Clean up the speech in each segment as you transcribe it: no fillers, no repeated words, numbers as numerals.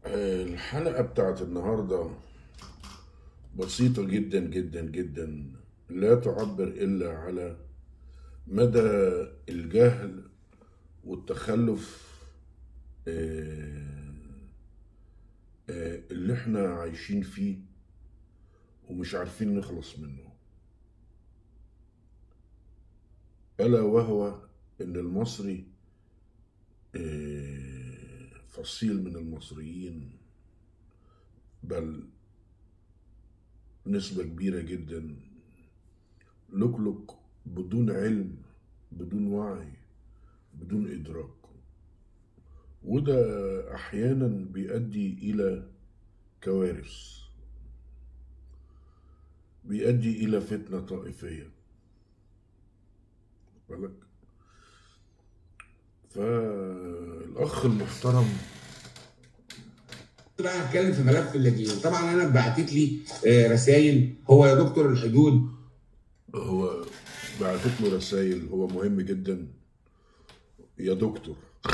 الحلقة بتاعت النهاردة بسيطة جدا جدا جدا، لا تعبر إلا على مدى الجهل والتخلف اللي احنا عايشين فيه ومش عارفين نخلص منه. ألا وهو إن المصري فصيل من المصريين، بل نسبة كبيرة جدا لكلك بدون علم، بدون وعي، بدون إدراك. وده أحيانا بيؤدي إلى كوارث، بيؤدي إلى فتنة طائفية بالك. فالأخ المحترم بقى هتكلم في ملف اللاجئين. طبعا انا بعتت لي رسائل، هو يا دكتور الحدود، هو بعتت له رسائل، هو مهم جدا يا دكتور.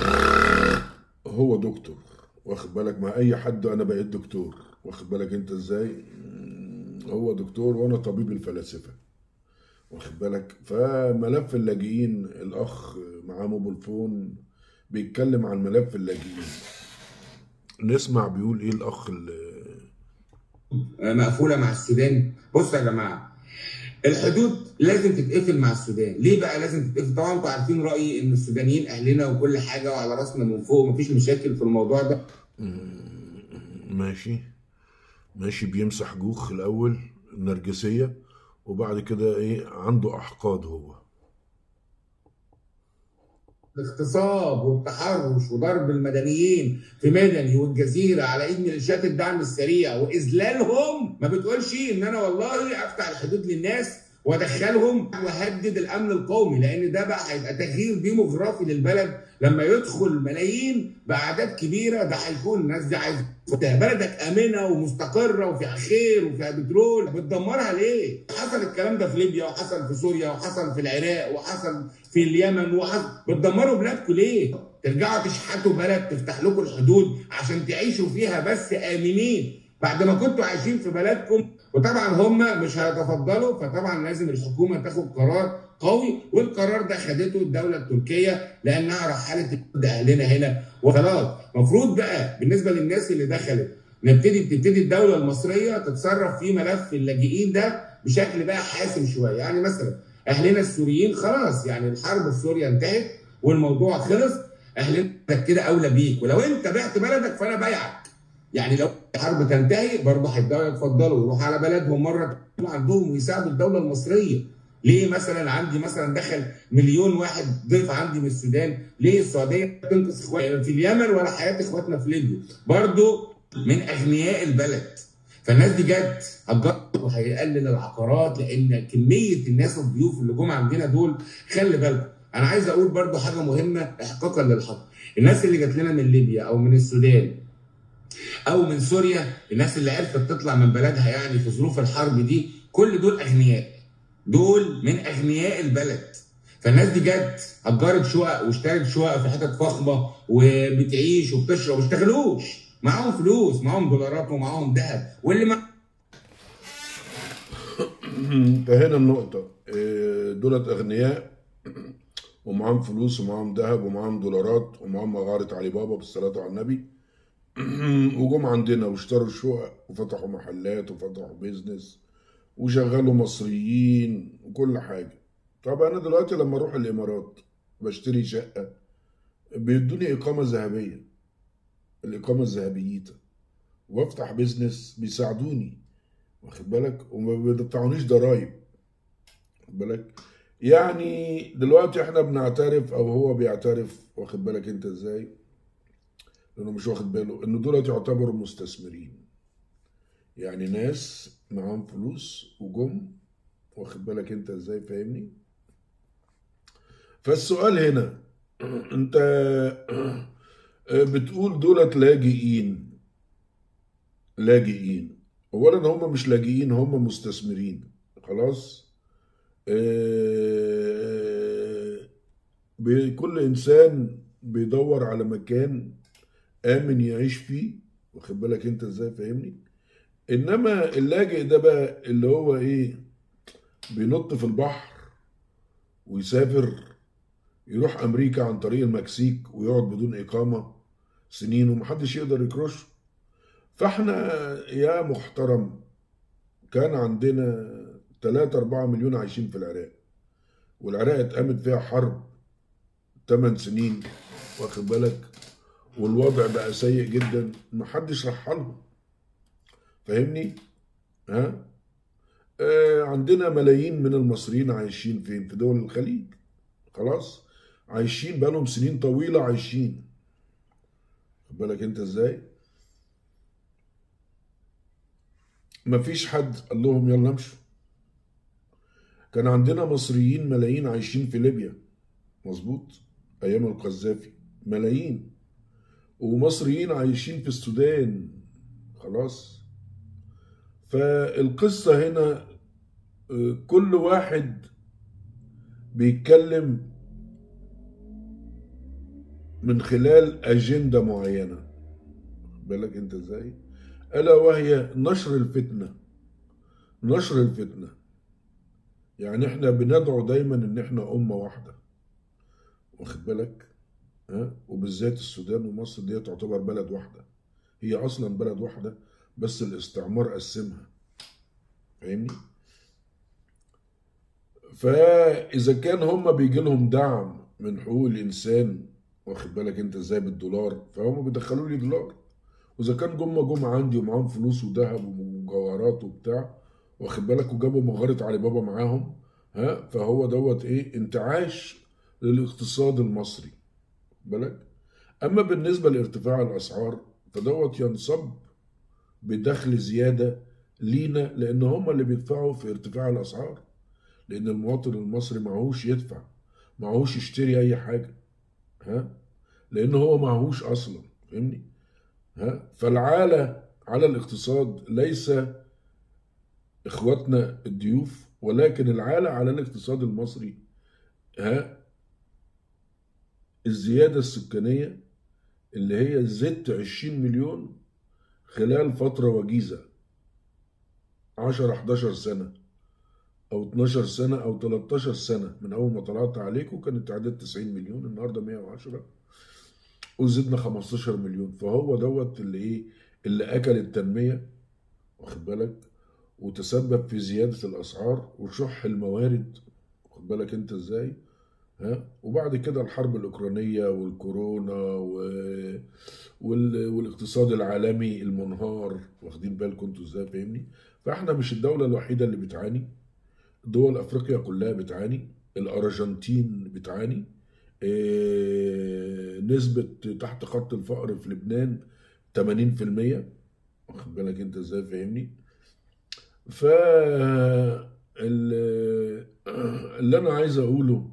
هو دكتور، واخد بالك؟ مع أي حد أنا بقيت دكتور، واخد بالك أنت إزاي؟ هو دكتور وأنا طبيب الفلاسفة، واخد بالك؟ فملف اللاجئين الأخ معاه موبيل بيتكلم عن ملف اللاجئين. نسمع بيقول إيه الأخ مقفوله مع السودان. بصوا يا جماعه، الحدود لازم تتقفل مع السودان. ليه بقى لازم تتقفل؟ طبعا انتوا عارفين رايي ان السودانيين اهلنا وكل حاجه وعلى راسنا من فوق، مفيش مشاكل في الموضوع ده. ماشي ماشي، بيمسح جوخ الأول النرجسية، وبعد كده إيه عنده أحقاد هو. الاغتصاب والتحرش وضرب المدنيين في مدني والجزيره على ايد ميليشيات الدعم السريع واذلالهم، ما بتقولش ان انا والله افتح الحدود للناس وادخلهم واهدد الامن القومي، لان ده بقى هيبقى تغيير ديموغرافي للبلد. لما يدخل ملايين باعداد كبيره، ده هيكون الناس دي عايزه بلدك امنه ومستقره وفيها خير وفيها بترول، بتدمرها ليه؟ حصل الكلام ده في ليبيا وحصل في سوريا وحصل في العراق وحصل في اليمن وحصل. بتدمروا بلادكم ليه؟ ترجعوا تشحتوا بلد تفتح لكم الحدود عشان تعيشوا فيها بس امنين بعد ما كنتوا عايشين في بلدكم. وطبعا هم مش هيتفضلوا، فطبعا لازم الحكومه تاخد قرار قوي، والقرار ده خدته الدوله التركيه لانها رحلت اهلنا هنا وخلاص. المفروض بقى بالنسبه للناس اللي دخلت تبتدي الدوله المصريه تتصرف في ملف اللاجئين ده بشكل بقى حاسم شويه. يعني مثلا اهلنا السوريين خلاص، يعني الحرب في سوريا انتهت والموضوع خلص، اهلنا كده اولى بيك، ولو انت بعت بلدك فانا بايعك. يعني لو الحرب تنتهي برضه هيبداوا يتفضلوا يروحوا على بلدهم مره عندهم ويساعدوا الدوله المصريه. ليه مثلا عندي مثلا دخل مليون واحد ضيف عندي من السودان، ليه السعوديه تنقذ اخواتنا في اليمن ولا حياه اخواتنا في ليبيا؟ برضه من اغنياء البلد. فالناس دي جت هتجرب وهيقلل العقارات، لان كميه الناس الضيوف اللي جم عندنا دول. خلي بالكم، انا عايز اقول برضه حاجه مهمه احقاقا للحق. الناس اللي جت لنا من ليبيا او من السودان او من سوريا، الناس اللي عرفت تطلع من بلدها يعني في ظروف الحرب دي، كل دول اغنياء، دول من اغنياء البلد. فالناس دي جت اجرت شقق واشترت شقق في حتت فخمه وبتعيش وبتشرب، ما اشتغلوش، معاهم فلوس، معاهم دولارات ومعاهم ذهب. واللي ما انتهينا النقطة. دولت أغنياء ومعاهم فلوس ومعاهم ذهب ومعاهم دولارات ومعاهم مغارة علي بابا بالصلاة على النبي. وجم عندنا واشتروا شقق وفتحوا محلات وفتحوا بيزنس وشغلوا مصريين وكل حاجة. طب أنا دلوقتي لما أروح الإمارات بشتري شقة بيدوني إقامة ذهبية، الإقامة الذهبية، وافتح بيزنس بيساعدوني، واخد بالك؟ وما بيدفعونيش ضرايب، واخد بالك؟ يعني دلوقتي احنا بنعترف او هو بيعترف، واخد بالك انت ازاي؟ لانه مش واخد باله ان دول يعتبروا مستثمرين، يعني ناس معاهم فلوس وجم، واخد بالك انت ازاي؟ فاهمني؟ فالسؤال هنا انت بتقول دولت لاجئين. لاجئين اولا هم مش لاجئين، هم مستثمرين. خلاص. كل انسان بيدور على مكان امن يعيش فيه، واخد بالك انت ازاي؟ فاهمني؟ انما اللاجئ ده بقى اللي هو ايه، بينط في البحر ويسافر، يروح امريكا عن طريق المكسيك ويقعد بدون اقامه سنين ومحدش يقدر يكرشه. فاحنا يا محترم كان عندنا 3 4 مليون عايشين في العراق، والعراق اتقامت فيها حرب 8 سنين، واخد بالك؟ والوضع بقى سيء جدا، محدش رحلهم. فاهمني؟ ها؟ عندنا ملايين من المصريين عايشين فين؟ في دول الخليج. خلاص، عايشين بقالهم سنين طويلة عايشين. خد بالك انت ازاي؟ مفيش حد قال لهم يلا امشوا. كان عندنا مصريين ملايين عايشين في ليبيا، مظبوط، ايام القذافي، ملايين. ومصريين عايشين في السودان. خلاص. فالقصة هنا كل واحد بيتكلم من خلال أجندة معينة. بالك انت ازاي؟ ألا وهي نشر الفتنة. نشر الفتنة. يعني احنا بندعو دايما ان احنا أمة واحدة، واخد بالك؟ وبالذات السودان ومصر دي تعتبر بلد واحدة، هي أصلا بلد واحدة بس الاستعمار قسمها. فاهمني؟ فإذا كان هم بيجي لهم دعم من حقوق الإنسان، واخد بالك أنت إزاي، بالدولار، فهم بيدخلوا لي دولار. وإذا كان جم عندي ومعاهم فلوس وذهب ومجوهرات وبتاع، واخد بالك، وجابوا مغارة علي بابا معاهم، فهو دوت إيه، انتعاش للاقتصاد المصري. بالك؟ أما بالنسبة لارتفاع الأسعار فدوت ينصب بدخل زيادة لينا، لأن هم اللي بيدفعوا في ارتفاع الأسعار. لأن المواطن المصري معهوش يدفع، معهوش يشتري أي حاجة، لأن هو معهوش أصلا. فاهمني؟ فالعالة على الاقتصاد ليس إخواتنا الضيوف، ولكن العالة على الاقتصاد المصري الزيادة السكانية اللي هي زدت 20 مليون خلال فترة وجيزة، 10 11 سنة أو 12 سنة أو 13 سنة من أول ما طلعت عليكم. كان التعداد 90 مليون، النهاردة 110، وزدنا 15 مليون. فهو دوت اللي إيه، اللي أكل التنمية، واخد بالك، وتسبب في زيادة الأسعار وشح الموارد. واخد بالك أنت إزاي؟ وبعد كده الحرب الأوكرانية والكورونا والاقتصاد العالمي المنهار. واخدين بالكم انتوا ازاي؟ فاهمني؟ فاحنا مش الدولة الوحيدة اللي بتعاني، دول افريقيا كلها بتعاني، الارجنتين بتعاني، نسبة تحت خط الفقر في لبنان 80%. واخد بالك انت ازاي؟ فاهمني؟ ف اللي انا عايز اقوله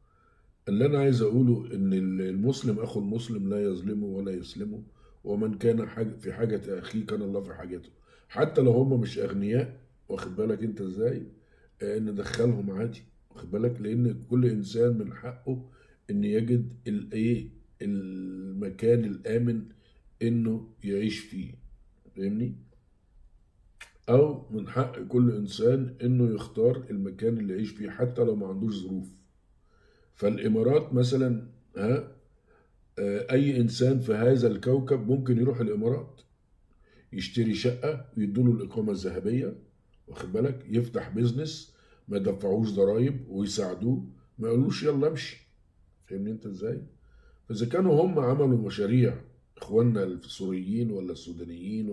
ان المسلم اخو المسلم لا يظلمه ولا يسلمه، ومن كان في حاجة اخيه كان الله في حاجته. حتى لو هم مش اغنياء، واخد بالك انت ازاي، ندخلهم عادي. واخد بالك؟ لان كل انسان من حقه ان يجد الايه، المكان الامن انه يعيش فيه. فاهمني؟ او من حق كل انسان انه يختار المكان اللي يعيش فيه حتى لو ما عندوش ظروف. فالامارات مثلا، اي انسان في هذا الكوكب ممكن يروح الامارات يشتري شقة ويدوله الاقامة الذهبية، واخد بالك، يفتح بيزنس، ما يدفعوش ضرائب ويساعدوه، ما يقولوش يلا امشي. فاهمني انت ازاي؟ فاذا كانوا هم عملوا مشاريع، اخواننا السوريين ولا السودانيين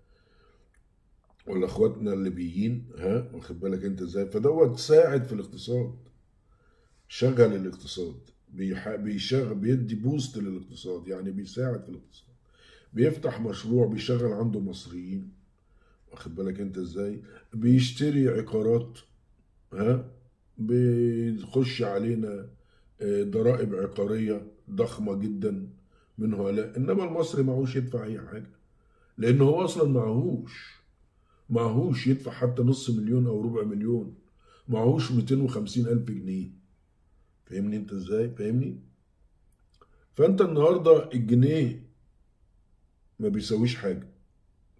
ولا اخواتنا الليبيين، واخد بالك انت ازاي، فدوت ساعد في الاقتصاد، شغل الاقتصاد، بيشغل، بيدي بوست للاقتصاد، يعني بيساعد في الاقتصاد، بيفتح مشروع بيشغل عنده مصريين. واخد بالك انت ازاي؟ بيشتري عقارات، بيخش علينا ضرائب عقارية ضخمة جدا من هؤلاء. انما المصري معهوش يدفع اي حاجة، لانه هو اصلا معهوش يدفع حتى نص مليون او ربع مليون، معهوش 250,000 جنيه. فاهمني انت ازاي؟ فاهمني؟ فانت النهارده الجنيه ما بيساويش حاجه،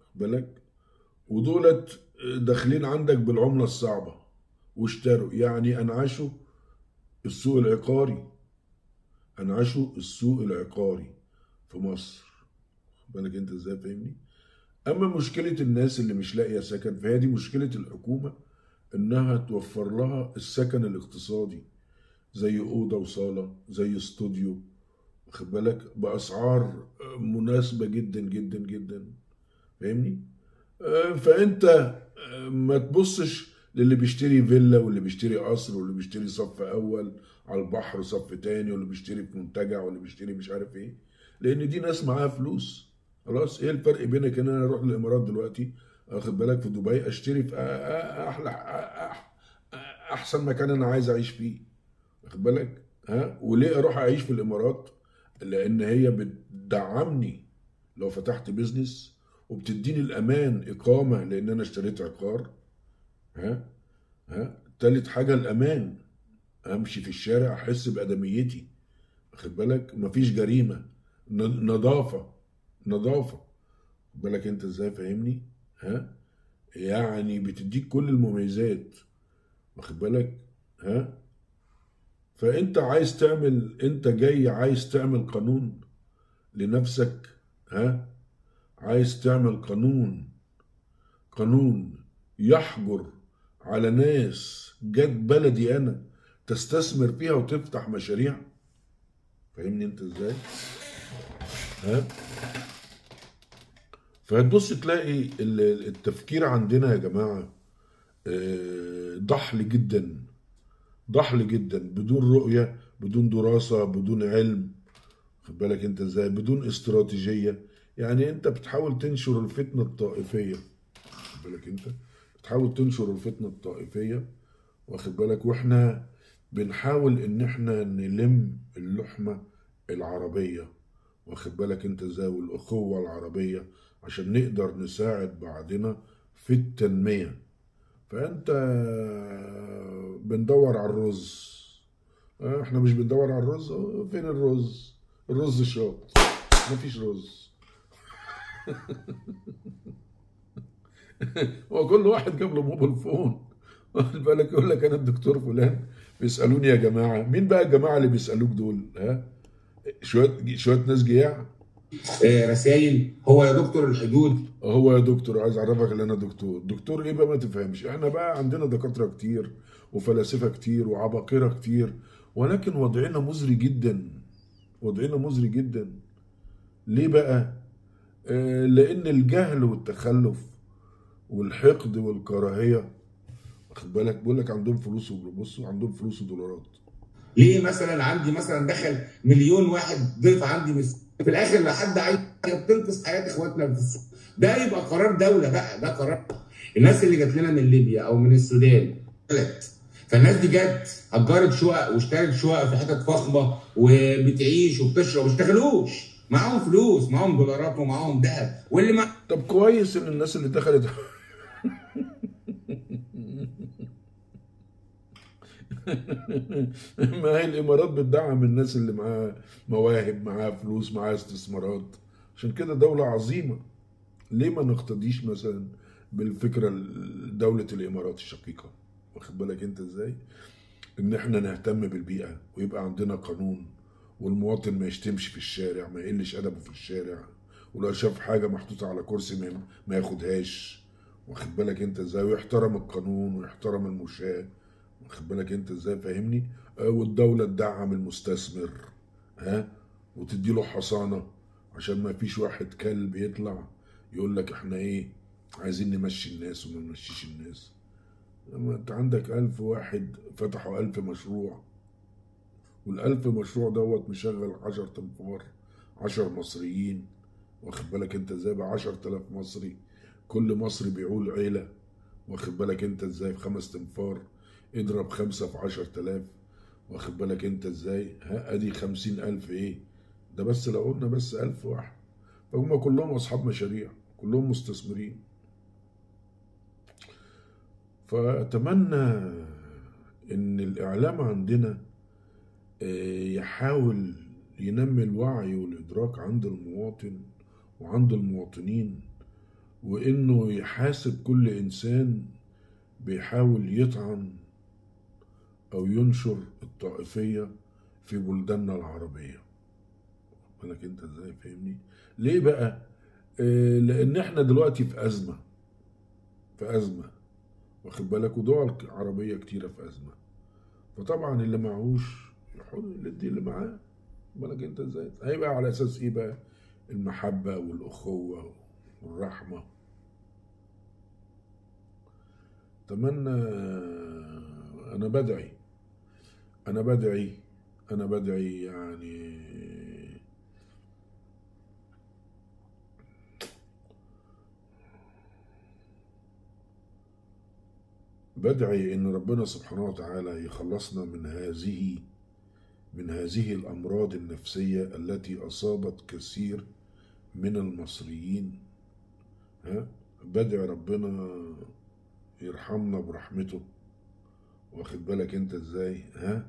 بالك، ودولت داخلين عندك بالعملة الصعبة واشتروا، يعني انعشوا السوق العقاري، انعشوا السوق العقاري في مصر. بالك انت ازاي، فاهمني؟ اما مشكلة الناس اللي مش لاقية سكن، فهي دي مشكلة الحكومة، انها توفر لها السكن الاقتصادي، زي اوضة وصالة، زي استوديو، واخد بالك، باسعار مناسبة جدا جدا جدا، فاهمني؟ فانت ما تبصش للي بيشتري فيلا واللي بيشتري قصر واللي بيشتري صف اول على البحر وصف تاني واللي بيشتري في منتجع واللي بيشتري مش عارف ايه، لان دي ناس معاها فلوس. خلاص، ايه الفرق بينك ان انا اروح الامارات دلوقتي، واخد بالك، في دبي، اشتري في احلى احسن مكان انا عايز اعيش فيه، واخد بالك، وليه اروح اعيش في الامارات؟ لان هي بتدعمني لو فتحت بيزنس، وبتديني الامان اقامه لان انا اشتريت عقار. ها تالت حاجه الامان، امشي في الشارع احس بادميتي، واخد بالك، مفيش جريمه، نظافه، نظافه، واخد بالك انت ازاي، فاهمني؟ ها يعني بتديك كل المميزات، واخد بالك. ها فانت عايز تعمل، انت جاي عايز تعمل قانون لنفسك، ها عايز تعمل قانون يحجر على ناس جت بلدي انا تستثمر فيها وتفتح مشاريع، فاهمني انت ازاي؟ ها فهتبص تلاقي التفكير عندنا يا جماعة ضحل جدا، ضحل جدا، بدون رؤية، بدون دراسة، بدون علم، خد بالك انت ازاي، بدون استراتيجية. يعني انت بتحاول تنشر الفتنة الطائفية، خد بالك انت بتحاول تنشر الفتنة الطائفية، واخد بالك، واحنا بنحاول ان احنا نلم اللحمة العربية، واخد بالك انت ازاي، والاخوة العربية، عشان نقدر نساعد بعضنا في التنمية. فانت بندور على الرز، احنا مش بندور على الرز، فين الرز؟ الرز شاط، مفيش رز. هو كل واحد جاب له موبايل فون، واخد بالك، يقول لك انا الدكتور فلان بيسالوني يا جماعه. مين بقى الجماعه اللي بيسالوك دول؟ شويه ناس جياع. رسائل، هو يا دكتور الحدود. هو يا دكتور، عايز اعرفك ان انا دكتور. دكتور ايه بقى؟ ما تفهمش. احنا بقى عندنا دكاتره كتير وفلاسفه كتير وعباقره كتير، ولكن وضعنا مزري جدا، وضعنا مزري جدا. ليه بقى؟ لان الجهل والتخلف والحقد والكراهيه، واخد بالك، بيقول لك عندهم فلوس، بصوا عندهم فلوس ودولارات. ليه مثلا عندي مثلا دخل مليون واحد ضيف عندي في الاخر لا حد عايز بتنقذ حياه اخواتنا في السوق؟ ده يبقى قرار دوله بقى، ده قرار. الناس اللي جات لنا من ليبيا او من السودان، فالناس دي جت اجرت شقق واشترت شقق في حتت فخمه وبتعيش وبتشرب، ما اشتغلوش، معاهم فلوس، معاهم دولارات ومعاهم ذهب، واللي ما طب كويس ان الناس اللي دخلت ما هي الامارات بتدعم الناس اللي معاها مواهب، معاها فلوس، معاها استثمارات، عشان كده دولة عظيمة. ليه ما نقتديش مثلا بالفكرة دولة الامارات الشقيقة، واخد بالك انت ازاي، ان احنا نهتم بالبيئة ويبقى عندنا قانون، والمواطن ما يشتمش في الشارع، ما يقلش ادبه في الشارع، ولو شاف حاجة محطوطة على كرسي ما ياخدهاش، واخد بالك انت ازاي، ويحترم القانون ويحترم المشاة، واخد بالك انت ازاي، فاهمني؟ والدولة تدعم المستثمر، وتدي له حصانة، عشان ما فيش واحد كلب يطلع يقول لك احنا ايه، عايزين نمشي الناس وما نمشيش الناس. لما انت عندك 1000 واحد فتحوا 1000 مشروع، وال1000 مشروع دوت مشغل 10 تنفار، 10 مصريين، واخد بالك انت ازاي، ب10,000 مصري، كل مصري بيعول عيلة، واخد بالك انت ازاي، ب5 تنفار، اضرب 5 في 10,000، واخد بالك انت ازاي، ادي 50,000 ايه ده، بس لو قلنا بس 1000 واحد، فهم كلهم اصحاب مشاريع، كلهم مستثمرين. فأتمنى إن الإعلام عندنا يحاول ينمي الوعي والإدراك عند المواطن وعند المواطنين، وإنه يحاسب كل إنسان بيحاول يطعن أو ينشر الطائفية في بلداننا العربية. بالك أنت إزاي؟ فاهمني؟ ليه بقى؟ لأن إحنا دلوقتي في أزمة، في أزمة، واخد بالك، ودول عربية كتيرة في أزمة. فطبعا اللي معهوش يحاول يدي اللي معاه. بالك أنت إزاي؟ هيبقى على أساس إيه بقى؟ المحبة والأخوة والرحمة. أتمنى، أنا بدعي أنا بدعي أنا بدعي يعني بدعي إن ربنا سبحانه وتعالى يخلصنا من هذه الأمراض النفسية التي أصابت كثير من المصريين. ها، بدعي ربنا يرحمنا برحمته. واخد بالك انت ازاي؟ ها،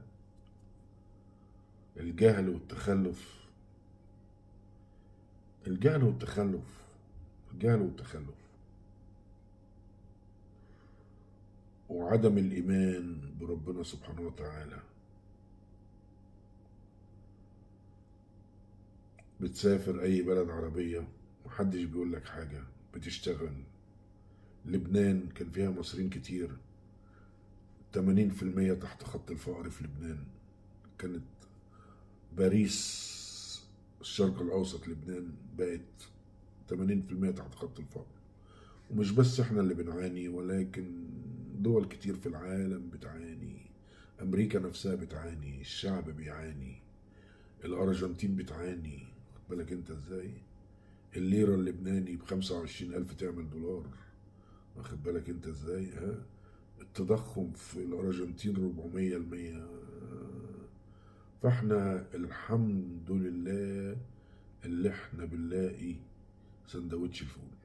الجهل والتخلف، الجهل والتخلف، الجهل والتخلف، وعدم الإيمان بربنا سبحانه وتعالى. بتسافر أي بلد عربية محدش بيقول لك حاجة، بتشتغل. لبنان كان فيها مصريين كتير، 80% تحت خط الفقر في لبنان. كانت باريس الشرق الأوسط لبنان بقت 80% تحت خط الفقر. ومش بس احنا اللي بنعاني، ولكن دول كتير في العالم بتعاني. أمريكا نفسها بتعاني، الشعب بيعاني، الأرجنتين بتعاني. خد بالك انت ازاي؟ الليرة اللبناني ب25,000 تعمل دولار. واخد بالك انت ازاي؟ ها، التضخم في الأرجنتين 400%. فاحنا الحمد لله اللي احنا بنلاقي سندوتش الفول.